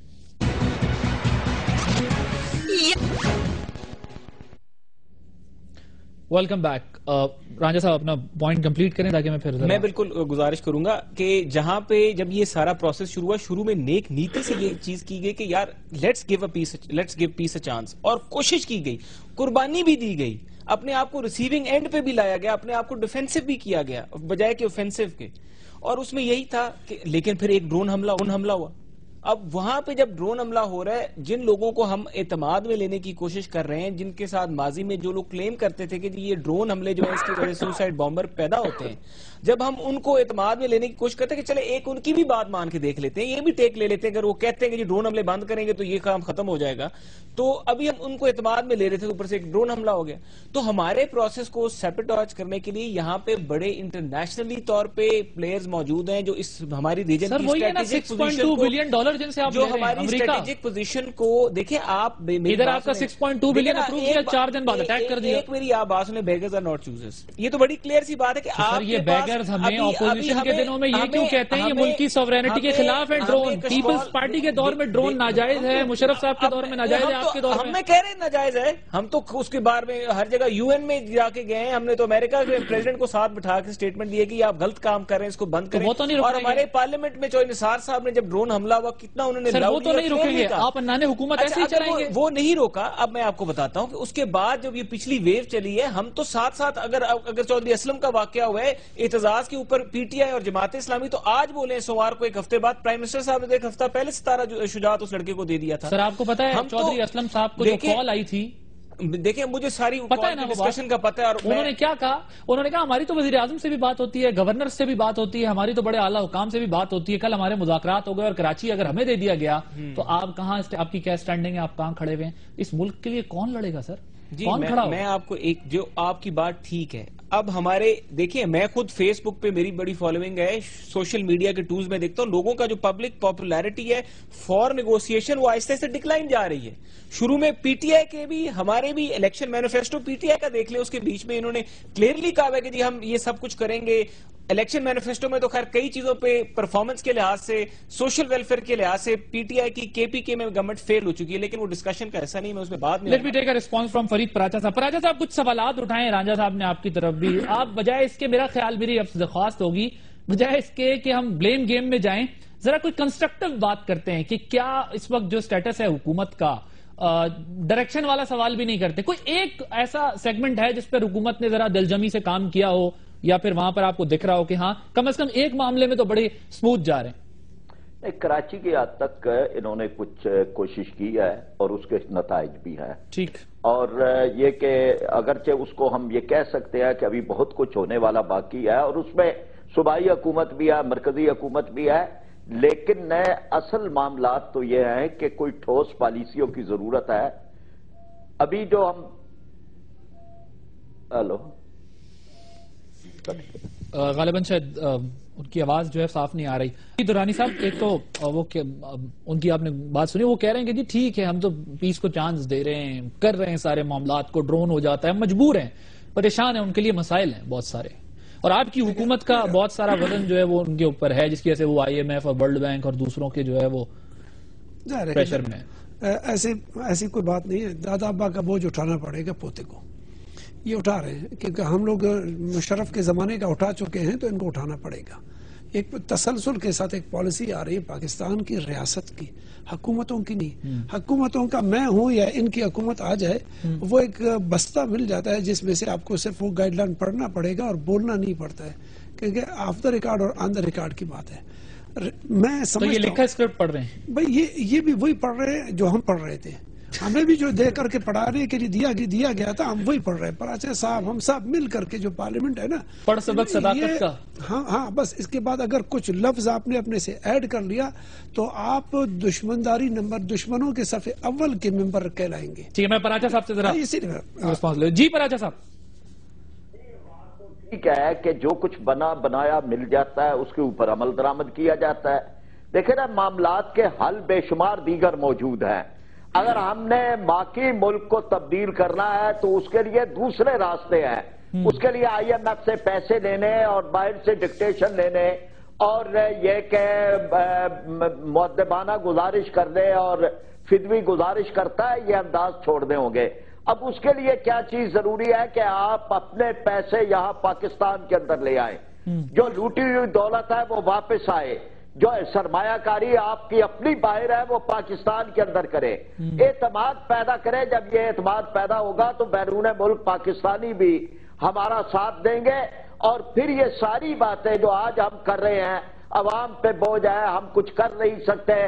Welcome back. رانجھا صاحب اپنا پوائنٹ کمپلیٹ کریں تاکہ میں بالکل گزارش کروں گا کہ جہاں پہ جب یہ سارا پروسیس شروع ہوا, شروع میں نیک نیتی سے یہ چیز کی گئی کہ یار let's give peace a chance, اور کوشش کی گئی, قربانی بھی دی گئی, اپنے آپ کو ریسیونگ اینڈ پہ بھی لایا گیا, اپنے آپ کو ڈیفینسو بھی کیا گیا بجائے کہ اوفینسو کے. اور اس میں یہی تھا کہ لیکن پھر ایک ڈرون حملہ ہوا, اب وہاں پہ جب ڈرون حملہ ہو رہا ہے، جن لوگوں کو ہم اعتماد میں لینے کی کوشش کر رہے ہیں، جن کے ساتھ ماضی میں جو لوگ کلیم کرتے تھے کہ یہ ڈرون حملے جو ہے اس کی وجہ سے سوسائڈ بامبر پیدا ہوتے ہیں، جب ہم ان کو اعتماد میں لینے کی کوشش کرتے ہیں کہ چلے ایک ان کی بھی بات مان کے دیکھ لیتے ہیں، یہ بھی ٹیک لے لیتے ہیں، اگر وہ کہتے ہیں کہ ڈرون حملے بند کریں گے تو یہ کام ختم ہو جائے گا، تو ابھی ہم ان کو اعتماد میں لے رہے تھے، اوپر سے ایک ڈرون حملہ ہو گیا. تو ہمارے پروسیس کو سیپٹاج کرنے کے لیے یہاں پہ بڑے انٹرنیشنلی طور پہ پلیئرز موجود ہیں جو اس ہماری ریجن کی اسٹریٹجک پوزیشن کو، جو ہماری اسٹریٹجک پوزیشن کو دیکھیں. آپ ادھر آپ کا 6.2 بلین اپروو کیا، 4 دن بعد اٹیک کر دیا. ایک میری آپ بات سنیں، بیگرز آر ناٹ چوزرز. یہ تو بڑی کلیئر سی بات ہے کہ آپ یہ بیگرز ہمیں اپوزیشن کے دنوں میں یہ کیوں کہتے ہیں یہ ملکی سوورینٹی کے خلاف ہے ڈرون؟ پیپلز پارٹی کے دور میں ڈرون ناجائز ہے، مشرف صاحب کے دور میں ناجائز ہے، آپ کے دور میں کہہ رہے ہیں ناجائز ہے. ہم تو اس کے بارے میں ہر جگہ یو این میں جا کے گئے ہیں، ہم نے تو امریکہ کے پریزیڈنٹ کو ساتھ بٹھا کے اسٹیٹمنٹ دیا کہ آپ غلط کام کر رہے ہیں، اس کو بند کریں. اور ہمارے پارلیمنٹ میں چوہے نثار صاحب نے جب ڈرون حملہ ہوا کتنا انہوں نے وہ تو نہیں روکیں گے، آپ انان حکومت ایسے ہی چلائیں گے. وہ نہیں روکا. اب میں آپ کو بتاتا ہوں کہ اس کے بعد جب یہ پچھلی ویو چلی ہے، ہم تو ساتھ ساتھ اگر چودھری اسلم کا واقعہ ہوا ہے اعتزاز کے اوپر پی ٹی آئی اور جماعت اسلامی، تو آج بولے سوموار کو ایک ہفتے بعد پرائم منسٹر صاحب نے ایک ہفتہ پہلے ستارہ شجاعت اس لڑکے کو دے دیا تھا. سر آپ کو پتا ہے چودھری اسلم صاحب کو جو کال آئی تھی، دیکھیں مجھے ساری ڈسکشن کا پتہ ہے، اور انہوں نے کیا کہا؟ انہوں نے کہا ہماری تو وزیر اعظم سے بھی بات ہوتی ہے، گورنر سے بھی بات ہوتی ہے، ہماری تو بڑے اعلیٰ حکام سے بھی بات ہوتی ہے. کل ہمارے مذاکرات ہو گئے اور کراچی اگر ہمیں دے دیا گیا تو آپ کہاں، آپ کی کیا سٹینڈنگ ہے، آپ کہاں کھڑے ہوئے ہیں؟ اس ملک کے لیے کون لڑے گا سر؟ کون کھڑا ہوگا؟ میں آپ کو ایک، جو آپ کی بات ٹھیک ہے. اب ہمارے دیکھیں، میں خود فیس بک پہ میری بڑی فالوئنگ ہے، سوشل میڈیا کے ٹولز میں دیکھتا ہوں لوگوں کا جو پبلک پاپولیرٹی ہے فار نیگوسیشن وہ آہستہ سے ڈکلائن جا رہی ہے. شروع میں پی ٹی آئی کے بھی، ہمارے بھی election manifesto P T I کا دیکھ لیں، اس کے بیچ میں انہوں نے کلیئرلی کہا ہے کہ جی ہم یہ سب کچھ کریں گے. الیکشن مینیفیسٹو میں تو خیر کئی چیزوں پہ پرفارمنس کے لحاظ سے، سوشل ویلفیئر کے لحاظ سے پی ٹی آئی کی کے پی کے میں گورنمنٹ فیل ہو چکی ہے، لیکن وہ ڈسکشن کا ایسا نہیں، میں اس میں بعد میں let me take a response from Farid Paracha صاحب. پراچا صاحب کچھ سوالات اٹھائیں رانجھا صاحب نے آپ کی طرف بھی. آپ بجائے اس کے، میرا خیال میری اب درخواست ہوگی، بجائے اس کے کہ ہم بلیم گیم میں جائیں، ذرا کوئی کنسٹرکٹیو بات کرتے ہیں کہ کیا اس وقت جو سٹیٹس ہے حکومت کا، ڈائریکشن والا سوال بھی نہیں کرتے. کوئی ایک ایسا سیگمنٹ ہے جس پر حکومت نے ذرا دلجمی سے کام کیا ہو، یا پھر وہاں پر آپ کو دکھ رہا ہو کہ ہاں کم از کم ایک معاملے میں تو بڑے سموتھ جا رہے ہیں؟ کراچی کی حد تک انہوں نے کچھ کوشش کی ہے اور اس کے نتائج بھی ہیں. ٹھیک. اور یہ کہ اگرچہ اس کو ہم یہ کہہ سکتے ہیں کہ ابھی بہت کچھ ہونے والا باقی ہے، اور اس میں صوبائی حکومت بھی ہے، مرکزی حکومت بھی ہے، لیکن اصل معاملات تو یہ ہیں کہ کوئی ٹھوس پالیسیوں کی ضرورت ہے. ابھی جو ہم غالباً شاید ان کی آواز جو ہے صاف نہیں آ رہی. دورانی صاحب، ایک تو وہ ان کی آپ نے بات سنی، وہ کہہ رہے ہیں کہ جی ٹھیک ہے ہم تو پیس کو چانس دے رہے ہیں، کر رہے ہیں سارے معاملات کو، ڈرون ہو جاتا ہے، مجبور ہیں، پریشان ہیں، ان کے لیے مسائل ہیں بہت سارے، اور آپ کی حکومت کا بہت سارا وزن جو ہے وہ ان کے اوپر ہے، جس کی وجہ سے وہ آئی ایم ایف اور ورلڈ بینک اور دوسروں کے جو ہے وہ پریشر میں ہے. ایسی کوئی بات نہیں ہے. دادا ابا کا بوجھ اٹھانا پڑے گا پوتے کو، یہ اٹھا رہے ہیں کیونکہ ہم لوگ مشرف کے زمانے کا اٹھا چکے ہیں، تو ان کو اٹھانا پڑے گا. ایک تسلسل کے ساتھ ایک پالیسی آ رہی ہے پاکستان کی ریاست کی، حکومتوں کی نہیں. حکومتوں کا میں ہوں یا ان کی حکومت آ جائے، وہ ایک بستہ مل جاتا ہے جس میں سے آپ کو صرف وہ گائیڈ لائن پڑھنا پڑے گا اور بولنا نہیں پڑتا ہے، کیونکہ آف دا ریکارڈ اور آن دا ریکارڈ کی بات ہے. میں سمجھتا ہوں یہ لکھا اسکرپٹ پڑھ رہے ہیں بھائی، یہ بھی وہی پڑھ رہے ہیں جو ہم پڑھ رہے تھے. ہمیں بھی جو دے کر کے پڑھانے کے لیے دیا گیا تھا، ہم وہی پڑھ رہے ہیں. پراچا صاحب، ہم سب مل کر کے جو پارلیمنٹ ہے نا، پڑھ سبق صداقت کا، ہاں بس اس کے بعد اگر کچھ لفظ آپ نے اپنے سے ایڈ کر لیا تو آپ دشمنداری نمبر، دشمنوں کے صف اول کے ممبر کہلائیں گے. ٹھیک ہے، میں پراچا صاحب سے ذرا رسپانس لے. جی پراچا صاحب. ٹھیک ہے کہ جو کچھ بنایا مل جاتا ہے، اس کے اوپر عمل درآمد کیا جاتا ہے. دیکھیں نا، معاملات کے حل بے شمار دیگر موجود ہیں. اگر ہم نے باقی ملک کو تبدیل کرنا ہے تو اس کے لیے دوسرے راستے ہیں. اس کے لیے آئی ایم ایف سے پیسے لینے اور باہر سے ڈکٹیشن لینے اور یہ کہ مؤدبانہ گزارش کرنے اور فدوی گزارش کرتا ہے، یہ انداز چھوڑنے ہوں گے. اب اس کے لیے کیا چیز ضروری ہے کہ آپ اپنے پیسے یہاں پاکستان کے اندر لے آئیں، جو لوٹی ہوئی دولت ہے وہ واپس آئے، جو سرمایہ کاری آپ کی اپنی باہر ہے وہ پاکستان کے اندر کرے، اعتماد پیدا کرے. جب یہ اعتماد پیدا ہوگا تو بیرون ملک پاکستانی بھی ہمارا ساتھ دیں گے، اور پھر یہ ساری باتیں جو آج ہم کر رہے ہیں، عوام پہ بوجھ ہے، ہم کچھ کر نہیں سکتے،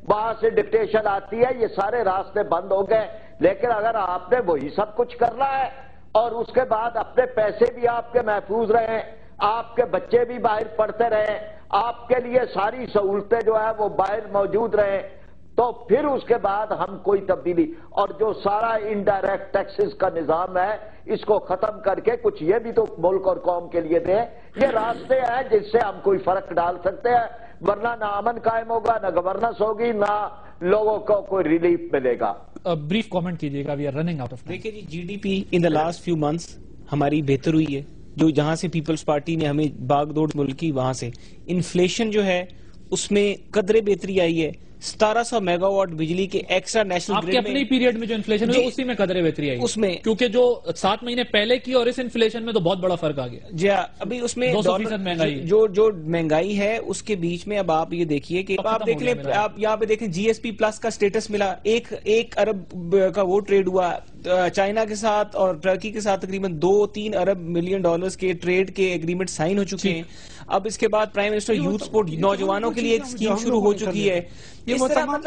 وہاں سے ڈکٹیشن آتی ہے، یہ سارے راستے بند ہو گئے. لیکن اگر آپ نے وہی سب کچھ کرنا ہے اور اس کے بعد اپنے پیسے بھی آپ کے محفوظ رہیں، آپ کے بچے بھی باہر پڑھتے رہیں، آپ کے لیے ساری سہولتیں جو ہے وہ باہر موجود رہیں، تو پھر اس کے بعد ہم کوئی تبدیلی، اور جو سارا انڈائریکٹ ٹیکسز کا نظام ہے اس کو ختم کر کے کچھ یہ بھی تو ملک اور قوم کے لیے دیں. یہ راستے ہیں جس سے ہم کوئی فرق ڈال سکتے ہیں، ورنہ نہ امن قائم ہوگا، نہ گورننس ہوگی، نہ لوگوں کو کوئی ریلیف ملے گا. بریف کامنٹ کیجئے گا. We are running out of time. دیکھیں جی، G D P in the last few months ہماری بہتر ہوئی ہے، جو جہاں سے پیپلز پارٹی نے ہمیں باغ دوڑ ملک کی، وہاں سے انفلیشن جو ہے اس میں قدرے بہتری آئی ہے. 1700 میگا واٹ بجلی کے ایکسٹرا نیشنل آپ کے اپنی پیریڈ میں جو انفلیشن ہوئی اسی میں قدرے بہتری آئی، اس میں کیونکہ جو 7 مہینے پہلے کی اور اس انفلیشن میں تو بہت بڑا فرق آ گیا. جی ابھی اس میں 200% مہنگائی، جو مہنگائی ہے اس کے بیچ میں اب آپ یہ دیکھیے کہ آپ دیکھ لیں، آپ یہاں پہ دیکھیں جی ایس پی پلس کا سٹیٹس ملا، 1 ارب کا وہ ٹریڈ ہوا چائنا کے ساتھ اور ٹرکی کے ساتھ، تقریباً 2-3 ارب ملین ڈالرز کے ٹریڈ کے ایگریمنٹ سائن ہو چکے ہیں. اب اس کے بعد پرائم منسٹر یوتھ سپورٹ نوجوانوں کے لیے ایک اسکیم شروع ہو چکی ہے. یہ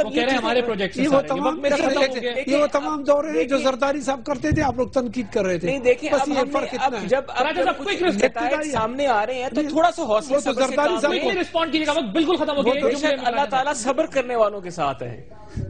وہ تمام دور ہیں جو زرداری صاحب کرتے تھے، آپ لوگ تنقید کر رہے تھے. نہیں دیکھیں، جب سامنے آ رہے ہیں تو تھوڑا سا حوصلہ زرداری صاحب رسپونڈ کیجیے گا، وقت بالکل ختم ہو گیا. اللہ تعالیٰ صبر کرنے والوں کے ساتھ ہے.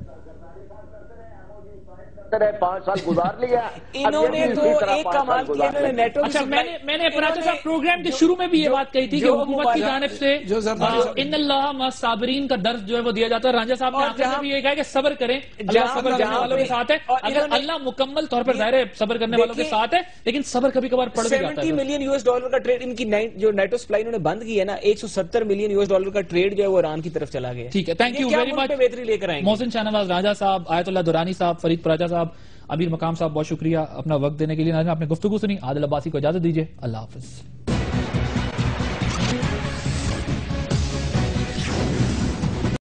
5 سال گزار لیا انہوں نے تو ایک کمال کیا، انہوں نے نیٹو. اچھا، میں نے پراچا صاحب پروگرام کے شروع میں بھی یہ بات کہی تھی کہ حکومت کی جانب سے ان اللہ مع الصابرین کا درس جو ہے وہ دیا جاتا ہے. رانجھا صاحب نے آخر میں بھی یہ کہا کہ صبر کریں، اللہ صبر کرنے والوں کے ساتھ ہے. اگر اللہ مکمل طور پر ظاہر ہے صبر کرنے والوں کے ساتھ ہے، لیکن صبر کبھی کبھار پڑ بھی جاتا ہے. $70 ملین کا ٹریڈ ان کی جو نیٹو سپلائی انہوں نے بند کی ہے نا، $170 ملین کا ٹریڈ جو ہے وہ ایران کی طرف چلا گیا. ٹھیک ہے، تھینک یو ویری مچ. بہتری لے کر آئیں گے محسن شاہ نواز رانجھا صاحب، آیت اللہ درانی صاحب، فرید پراچا صاحب، امیر مقام صاحب، بہت شکریہ اپنا وقت دینے کے لیے. اپنے گفتگو سنی. عادل عباسی کو اجازت دیجیے. اللہ حافظ.